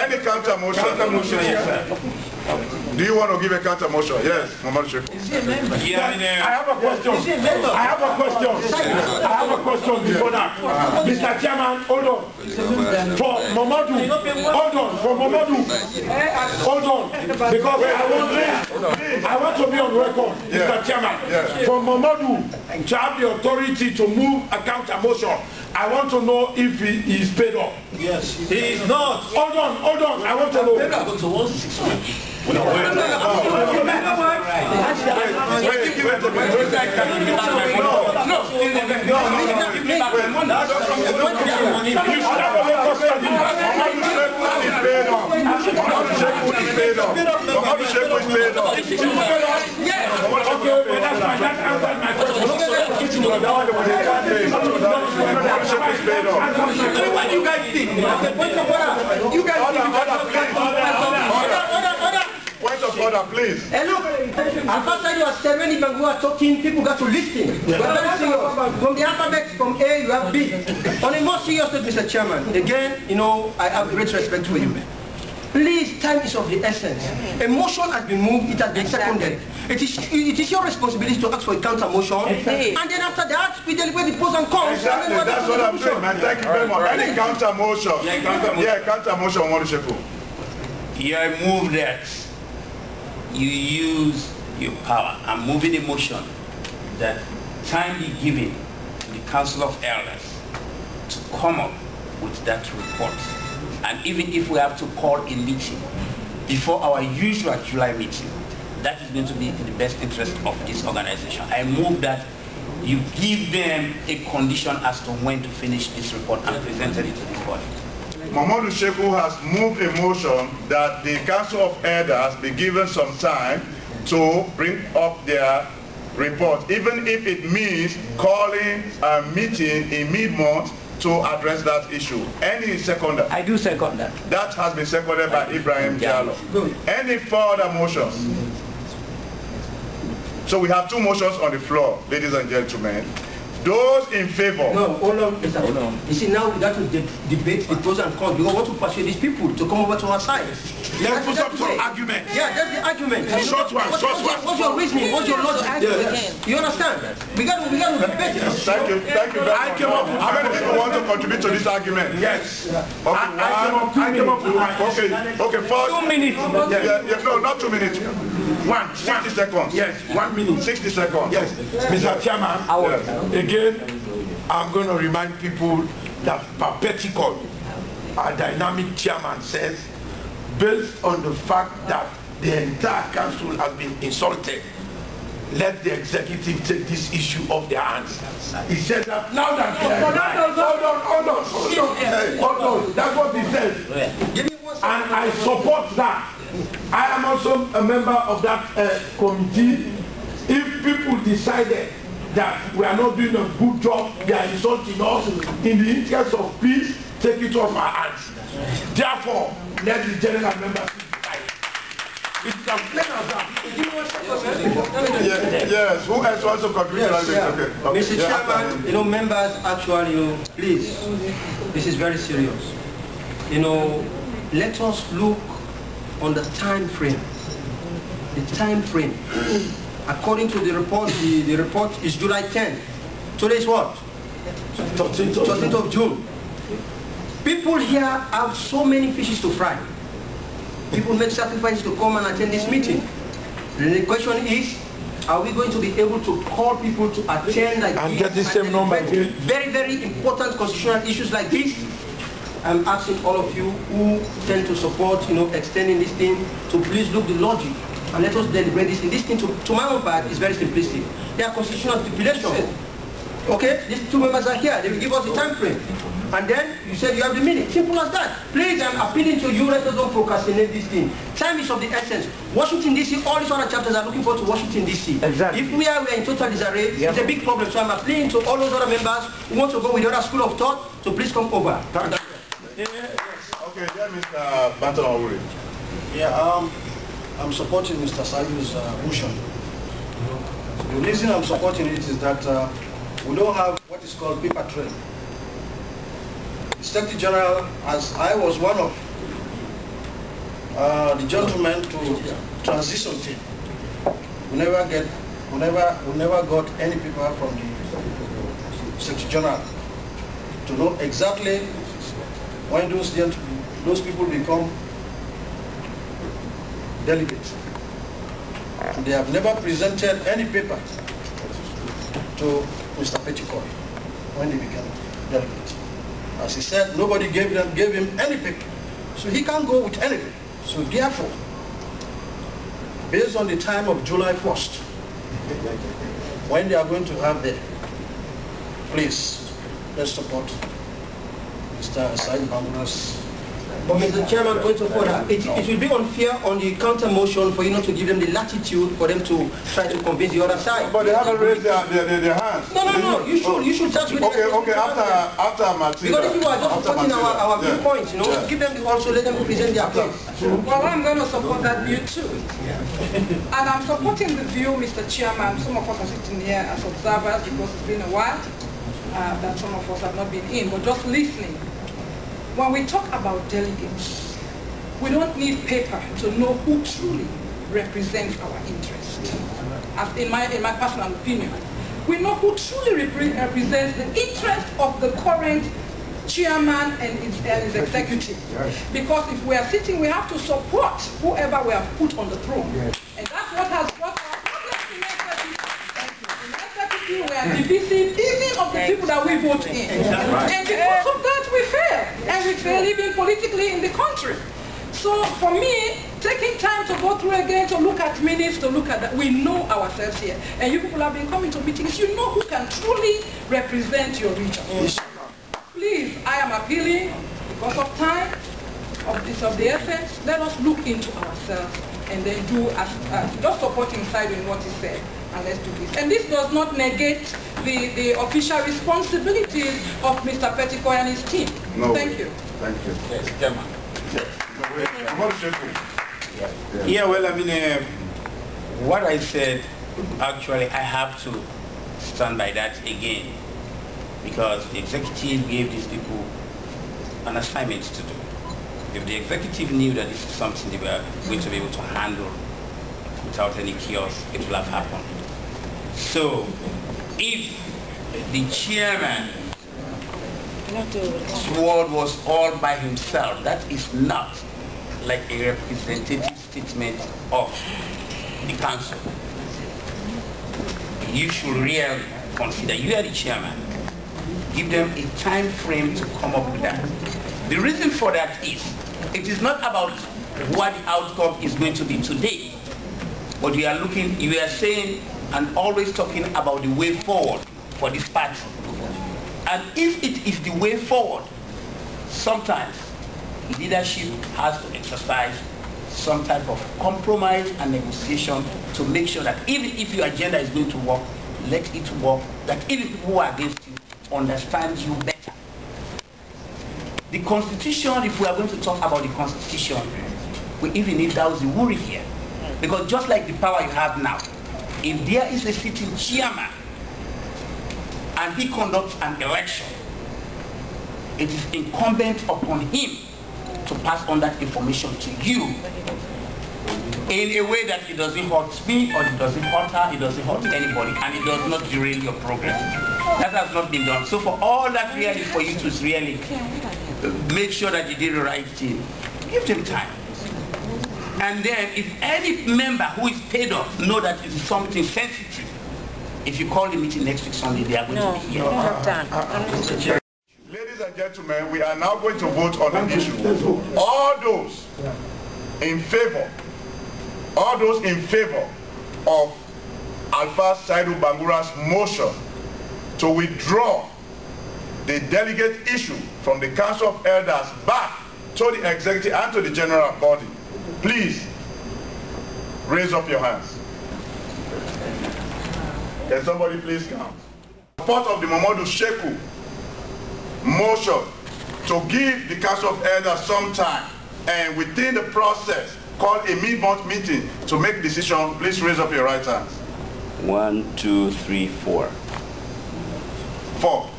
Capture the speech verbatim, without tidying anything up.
Any counter motion? Counter motion, yes, sir. Do you want to give a counter motion? Yes, Mohammed Sheku. Yeah, I have a question. I have a question. I have a question before that. Mister Chairman, hold on. For Mamadou, hold on. For Mamadou, hold on. Because I want, I want to be on record, Mister Chairman. For Mamadou to have the authority to move a counter motion, I want to know if he is paid up. Yes. He is not. Hold on, hold on. I want to know. Go to one six weeks. No, no, no, no, no, You guys point of order, please. And look, after you are seven, when you are talking, people got to listen. From the alphabet, from A, you have B. On a more serious note, Mister Chairman, again, you know, I have great respect for you. Please, time is of the essence. A motion has been moved, it has been seconded. It is, it is your responsibility to ask for a counter motion. And then after that, we deliberate the pros and cons. Exactly, and that's what I'm saying, man. Thank you very much. Any counter motion? Yeah, counter motion. Yeah, counter motion, Mohammed Sheku. Yeah, I move that you use your power. I'm moving a motion that time be given to the Council of Elders to come up with that report. And even if we have to call a meeting before our usual July meeting, that is going to be in the best interest of this organization. I move that you give them a condition as to when to finish this report and present it to the body. Mamadou Sheku has moved a motion that the Council of Elders be given some time to bring up their report, even if it means calling a meeting in mid-month to address that issue. Any seconder? I do second that. That has been seconded by Ibrahim Diallo. Any further motions? So we have two motions on the floor, ladies and gentlemen. Those in favor. No, hold on, Mister Hold on. You see, now we got to de debate the pros and cons. We want to persuade these people to come over to our side. Let's put up some argument. Yeah, that's the argument. Short one, what, short what's, one. What's your reasoning? What's your logic? Yes. You understand? We got to, we got to debate it. Thank you, thank you very much. I came up with How many people want to contribute to this argument? Yes. Okay, I, I came up, I came up with one. Okay, okay, first. Two minutes. Yeah, yeah, no, not two minutes. One. sixty seconds. Yes, one minute. sixty seconds. Yes. Mister Chairman, Yes. again, I'm going to remind people that Perpetual, our dynamic chairman, says, based on the fact that the entire council has been insulted, let the executive take this issue off their hands. He said that loud and clear. Hold on, hold on, hold on, hold on. Hold on. That's what he said. And I support that. I am also a member of that uh, committee. If people decided that we are not doing a good job, they are insulting us, in the interest of peace, take it off our hands. Therefore, let the general members decide. It's as plain as that. Yes, yes. Who else wants to contribute? Yes, yeah. Okay. Okay. Mister Yeah. Chairman, you know, members, actually, you know, please, this is very serious. You know, let us look on the time frame. The time frame. According to the report, the, the report is July tenth. Today is what? thirteenth of June. People here have so many fishes to fry. People make sacrifices to come and attend this meeting. And the question is, are we going to be able to call people to attend like and this? get the same number? Very, very important constitutional issues like this. I'm asking all of you who tend to support, you know, extending this thing to please look the logic and let us deliberate this thing. This thing, to, to my own part, is very simplistic. They are constitutional stipulations. Okay, these two members are here. They will give us the time frame. And then you said you have the minute. Simple as that. Please, I'm appealing to you, let us don't procrastinate this thing. Time is of the essence. Washington D C, all these other chapters are looking forward to Washington D C. Exactly. If we are, we are in total disarray, yep. It's a big problem. So I'm appealing to all those other members who want to go with the other school of thought to please come over. Thank you. Okay, then Mister Banton Awuri. Yeah, um, I'm supporting Mister Sayu's uh, motion. The reason I'm supporting it is that uh, we don't have what is called paper trail. The Secretary General, as I was one of uh, the gentleman to transition team. We never get, we never, we never got any people from the Secretary General to know exactly when those those people become delegates. They have never presented any papers to Mister Petticoy when they became delegates. As he said, nobody gave them gave him any paper, so he can't go with anything. So therefore, based on the time of July first, when they are going to have their, please, let's support Mister Said Bangura's. But Mister Chairman, going to further, it, it will be unfair on the counter motion for you not to give them the latitude for them to try to convince the other side. But they haven't raised their, their, their, their hands. No, no, no, you should, you should touch with Okay, them. okay, after, after Martina. Because if you are just supporting our, our yeah. viewpoints, you know, yeah. give them the also, let them present their case. Well, I'm going to support that view too. And I'm supporting the view, Mister Chairman. Some of us are sitting here as observers because it's been a while uh, that some of us have not been in, but just listening. When we talk about delegates, we don't need paper to know who truly represents our interest. As in my, in my personal opinion, we know who truly repre represents the interest of the current chairman and his, and his executive. Because if we are sitting, we have to support whoever we have put on the throne. And that's what has brought our problems in executive. In executive, we are divisive even of the people that we vote in. And because of that, we fail. And we fail even politically in the country. So for me, taking time to go through again, to look at minutes, to look at that, we know ourselves here. And you people have been coming to meetings, you know who can truly represent your region. Please, I am appealing, because of time, of this of the essence, let us look into ourselves and then do as, uh, just supporting side in what he said. And let's do this. And this does not negate the, the official responsibilities of Mister Petticoy and his team. No. Thank you. Thank you. Yes, Chairman. Yeah, well, I mean, uh, what I said, actually, I have to stand by that again, because the executive gave these people an assignment to do. If the executive knew that this is something they were going to be able to handle without any chaos, it will have happened. So, if the chairman word was all by himself, that is not like a representative statement of the council. You should really consider, you are the chairman, give them a time frame to come up with that. The reason for that is, it is not about what the outcome is going to be today, but we are looking, you are saying and always talking about the way forward for this party. And if it is the way forward, sometimes leadership has to exercise some type of compromise and negotiation to make sure that even if your agenda is going to work, let it work, that even people who are against you understand you better. The Constitution, if we are going to talk about the Constitution, we even need Dawzi Wuri here. Because just like the power you have now, if there is a sitting chairman and he conducts an election, it is incumbent upon him to pass on that information to you in a way that it doesn't hurt me, or it doesn't hurt her, it doesn't hurt anybody, and it does not derail your progress. That has not been done. So for all that really, for you to really make sure that you did the right thing, give them time. And then if any member who is paid off know that it is something sensitive, if you call the meeting next week Sunday, they are going no, to be here. No, uh, uh, uh, Ladies and gentlemen, we are now going to vote on the issue. All those in favor, all those in favor of Alpha Saidu Bangura's motion to withdraw the delegate issue from the Council of Elders back to the executive and to the general body, please raise up your hands. Can somebody please count? Support of the Momodu Sheku motion to give the Council of Elders some time, and within the process call a mid-month meeting to make decision. Please raise up your right hands. One, two, three, four. Four.